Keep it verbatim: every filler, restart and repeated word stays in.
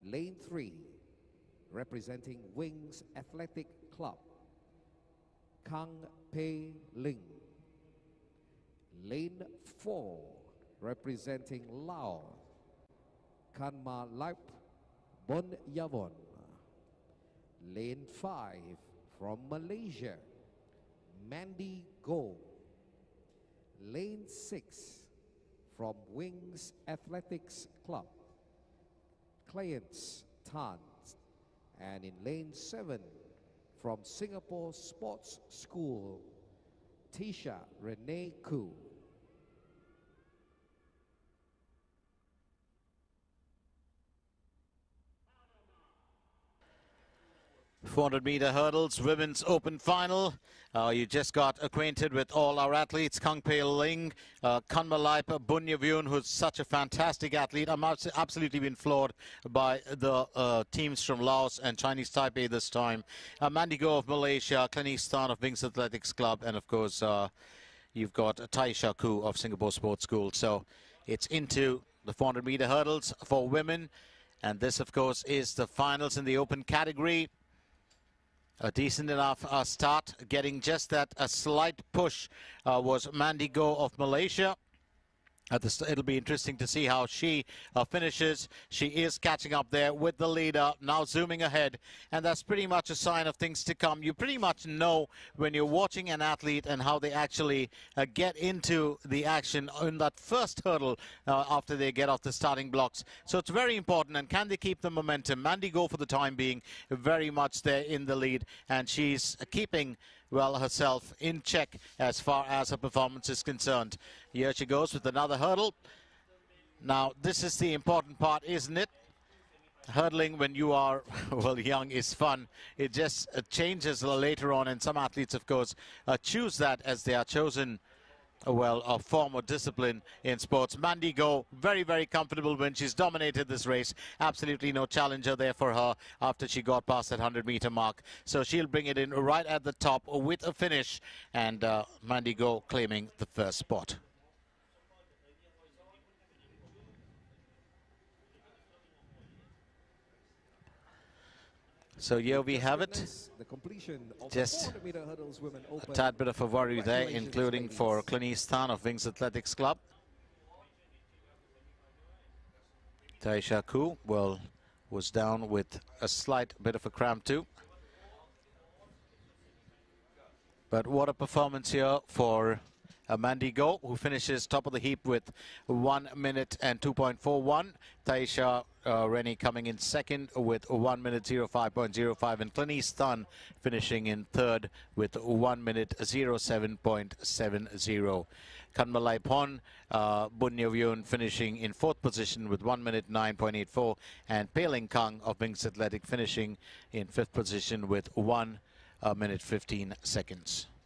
Lane three, representing Wings Athletic Club, Kang Pei Ling. Lane four, representing Laos, Kanma Laip Bon Yavon. Lane five, from Malaysia, Mandy Go. Lane six, from Wings Athletics Club, Clients Tan. And in lane seven, from Singapore Sports School, Tisha Renee Koo. four hundred meter hurdles, women's open final. Uh, you just got acquainted with all our athletes. Kang Pei Ling, uh, Kanmalaip Bunyavyun, who's such a fantastic athlete. I'm abs absolutely been floored by the uh, teams from Laos and Chinese Taipei this time. Uh, Mandy Go of Malaysia, Klanistan of Wings Athletics Club, and of course uh, you've got Taisha Koo of Singapore Sports School. So it's into the four hundred meter hurdles for women. And this, of course, is the finals in the open category. A decent enough uh, start, getting just that a slight push uh, was Mandy Go of Malaysia. At the it'll be interesting to see how she uh, finishes. She is catching up there with the leader, now zooming ahead, and that's pretty much a sign of things to come. You pretty much know when you're watching an athlete and how they actually uh, get into the action in that first hurdle uh, after they get off the starting blocks. So it's very important, and can they keep the momentum? Mandy Go, for the time being, very much there in the lead, and she's keeping well herself in check as far as her performance is concerned. Here she goes with another hurdle. Now this is the important part, isn't it? Hurdling when you are well young is fun. It just uh, changes later on, and some athletes of course uh, choose that as they are chosen well a form or discipline in sports. Mandy Go, very very comfortable when she's dominated this race. Absolutely no challenger there for her after she got past that one hundred meter mark, so she'll bring it in right at the top with a finish, and uh, Mandy Go claiming the first spot. So here we have it. Just a tad bit of a worry there, including for Klanistan of Wings Athletics Club. Taisha Koo, well, was down with a slight bit of a cramp too. But what a performance here for uh, Mandy Go, who finishes top of the heap with one minute and two point four one. Taisha uh, Rennie coming in second with one minute zero five point zero five, and Klanistan finishing in third with one minute zero seven point seven zero. Kanmalaip uh, Bunyavyun finishing in fourth position with one minute nine point eight four, and Pei Ling Kang of Wings Athletic finishing in fifth position with one uh, minute fifteen seconds.